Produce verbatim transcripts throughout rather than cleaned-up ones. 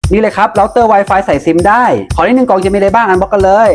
นี่เลยครับเราเตอร์ Wi-Fi ใส่ซิมได้ขอนิดนึงกล่องจะมีอะไรบ้างอันบ็อกกันเลย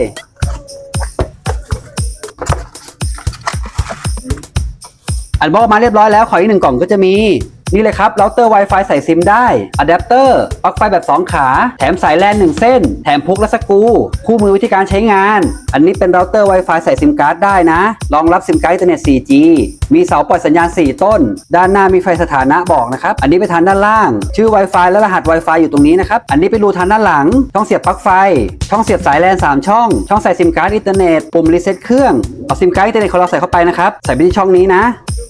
อันบ็อกมาเรียบร้อยแล้วขออีกหนึ่งกล่องก็จะมีนี่เลยครับเราเตอร์ Wi-Fi ใส่ซิมได้อะแดปเตอร์ปลั๊กไฟแบบสองขาแถมสายแลนหนึ่งเส้นแถมพุกและสกรูคู่มือวิธีการใช้งานอันนี้เป็นเราเตอร์ Wi-Fi ใส่ซิมการ์ดได้นะรองรับซิมการ์ดอินเทอร์เน็ต โฟร์จี มีเสาปล่อยสัญญาณสี่ต้นด้านหน้ามีไฟสถานะบอกนะครับอันนี้ไปทางด้านล่างชื่อ Wi-Fi และรหัส Wi-Fi อยู่ตรงนี้นะครับอันนี้ไปรูทางด้านหลังช่องเสียบปลั๊กไฟช่องเสียบสายแลนสามช่องช่องใส่ซิมการ์ดอินเทอร์เน็ตปุ่มรีเซ็ตเครื่องเอาซิมการ์ดอินเทอร์เน็ตของเราใส่เข้าไปนะครับใส่ไปที่ช่องนี้นะ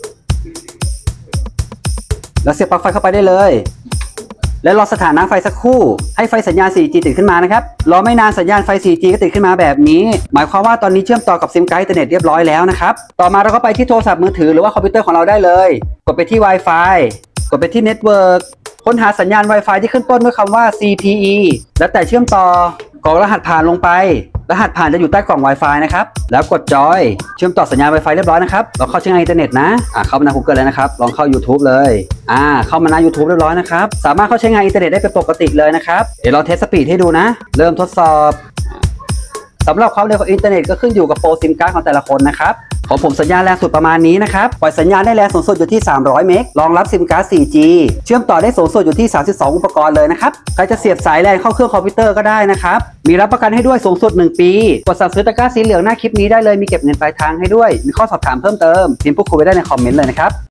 แล้วเสียบปลั๊กไฟเข้าไปได้เลยแล้วรอสถานะไฟสักครู่ให้ไฟสัญญาณ โฟร์จี ติดขึ้นมานะครับรอไม่นานสัญญาณไฟ โฟร์จี ก็ติดขึ้นมาแบบนี้หมายความว่าตอนนี้เชื่อมต่อกับซิมการ์ดอินเทอร์เน็ตเรียบร้อยแล้วนะครับต่อมาเราก็ไปที่โทรศัพท์มือถือหรือว่าคอมพิวเตอร์ของเราได้เลยกดไปที่ Wi-Fi กดไปที่ Network ค้นหาสัญญาณ Wi-Fi ที่ขึ้นต้นด้วยคำว่า ซี พี อี แล้วแต่เชื่อมต่อกรอกรหัสผ่านลงไปรหัสผ่านจะอยู่ใต้กล่อง Wi-Fi นะครับแล้วกดจอยเชื่อมต่อสัญญาณ Wi-Fi เรียบร้อยนะครับเราเข้าใช้งานอินเทอร์เน็ตนะอ่าเข้ามาใน Google เลยนะครับลองเข้า YouTube เลยอ่าเข้ามาใน YouTube เรียบร้อยนะครับสามารถเข้าใช้งานอินเทอร์เน็ตได้เป็นปกติเลยนะครับเดี๋ยวเราเทสสปีดให้ดูนะเริ่มทดสอบสำหรับความเร็วของอินเทอร์เน็ตก็ขึ้นอยู่กับโปรซิมการ์ดของแต่ละคนนะครับของผมสัญญาณแรงสุดประมาณนี้นะครับปล่อยสัญญาณได้แรงสูงสุดอยู่ที่สามร้อยเมกรองรับซิมการ์ด โฟร์จี เชื่อมต่อได้สูงสุดอยู่ที่สามสิบสองอุปกรณ์เลยนะครับใครจะเสียบสายแลนเข้าเครื่องคอมพิวเตอร์ก็ได้นะครับมีรับประกันให้ด้วยสูงสุดหนึ่งปีกดสั่งซื้อตะกร้าสีเหลืองหน้าคลิปนี้ได้เลยมีเก็บเงินปลายทางให้ด้วยมีข้อสอบถามเพิ่มเติมพิมพ์พูดคุยไว้ได้ในคอมเมนต์เลยนะครับ